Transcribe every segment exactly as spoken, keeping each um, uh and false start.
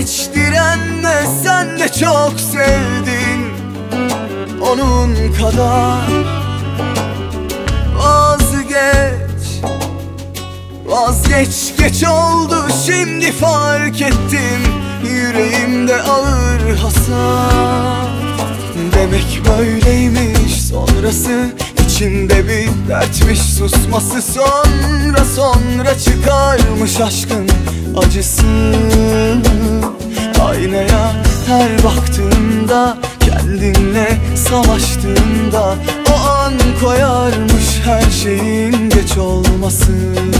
Vazgeç, direnme, sen de çok sevdin onun kadar. Vazgeç, vazgeç, geç oldu şimdi fark ettim, yüreğimde ağır hasar. Demek böyleymiş sonrası, içinde bir dertmiş susması, sonra sonra çıkarmış aşkın acısı. Aynaya her baktığımda, kendinle savaştığımda, o an koyarmış her şeyin geç olması.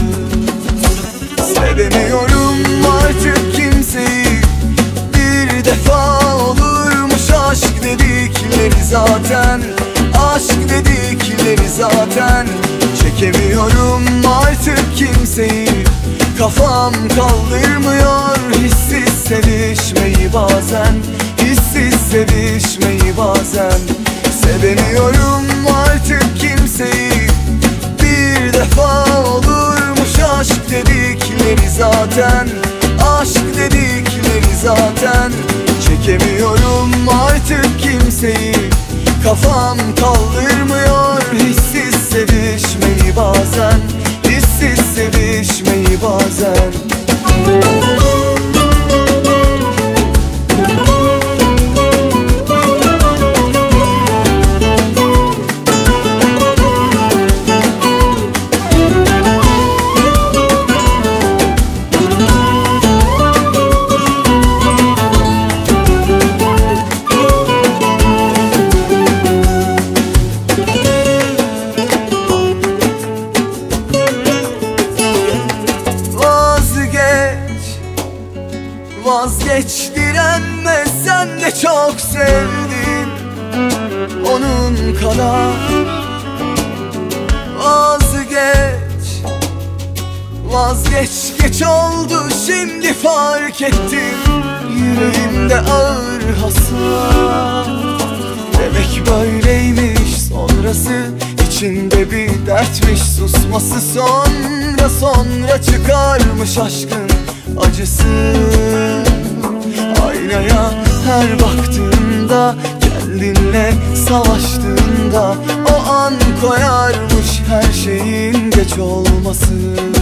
Sevemiyorum artık kimseyi, bir defa olurmuş aşk dedikleri zaten. Aşk dedikleri zaten. Çekemiyorum artık kimseyi, kafam kaldırmıyor hissiz sevişmeyi bazen, hissiz sevişmeyi bazen. Sevemiyorum artık kimseyi, bir defa olurmuş aşk dedikleri zaten. Aşk dedikleri zaten. Çekemiyorum artık kimseyi, kafam kaldırmıyor hissiz sevişmeyi bazen, hissiz sevişmeyi bazen. Vazgeç, direnme, sen de çok sevdin onun kadar. Vazgeç, vazgeç, geç oldu şimdi fark ettim, yüreğimde ağır hasar. Demek böyleymiş sonrası, içinde bir dertmiş susması, sonra sonra çıkarmış aşkın acısı. Aynaya her baktığımda, kendinle savaştığımda, o an koyarmış her şeyin geç olması.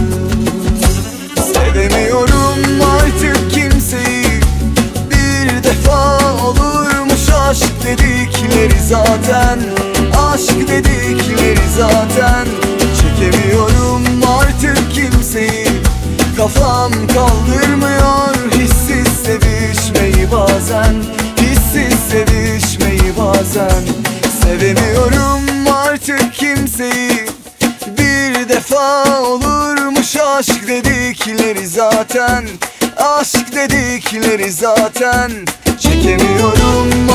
Sevemiyorum artık kimseyi, bir defa olurmuş aşk dedikleri zaten. Aşk dedikleri zaten. Çekemiyorum artık kimseyi, kafam kaldırmıyor hissiz sevişmeyi bazen, hissiz sevişmeyi bazen. Sevemiyorum artık kimseyi, bir defa olurmuş aşk dedikleri zaten. Aşk dedikleri zaten. Çekemiyorum